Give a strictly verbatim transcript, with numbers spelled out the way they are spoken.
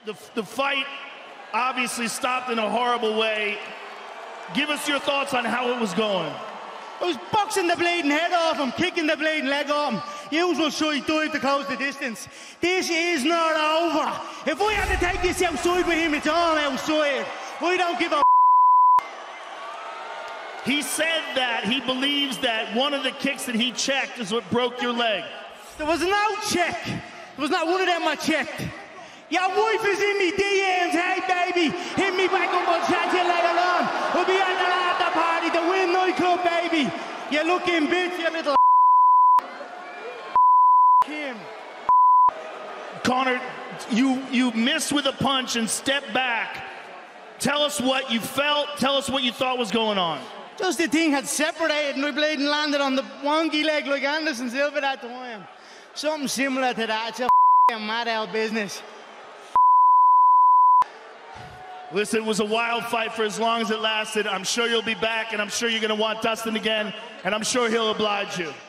The, the fight obviously stopped in a horrible way. Give us your thoughts on how it was going. I was boxing the bleeding head off him, kicking the bleeding leg off him. Usual side dive to close the distance. This is not over. If we had to take this outside with him, it's all outside. We don't give a He said that he believes that one of the kicks that he checked is what broke your leg. There was no check. There was not one of them I checked. Your wife is in me D Ms, hey baby, hit me back up, I'll chat you later on. We'll be at the after party, the Win nightclub, baby. You looking bitch, you little Kim. Conor, you, you missed with a punch and stepped back. Tell us what you felt, tell us what you thought was going on. Just the thing had separated and my blade and landed on the wonky leg like Anderson Silva that time. Something similar to that, it's a f***ing mad out business. Listen, it was a wild fight for as long as it lasted. I'm sure you'll be back, and I'm sure you're going to want Dustin again, and I'm sure he'll oblige you.